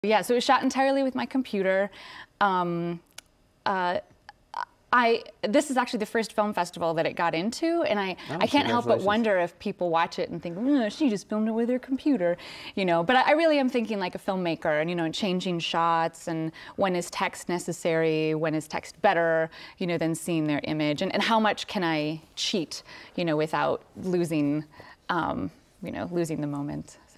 Yeah, so it was shot entirely with my computer. This is actually the first film festival that it got into, and I can't help but wonder if people watch it and think, she just filmed it with her computer, you know. But I really am thinking like a filmmaker, and you know, changing shots, and when is text necessary, when is text better, you know, than seeing their image, and how much can I cheat, you know, without losing, you know, losing the moment.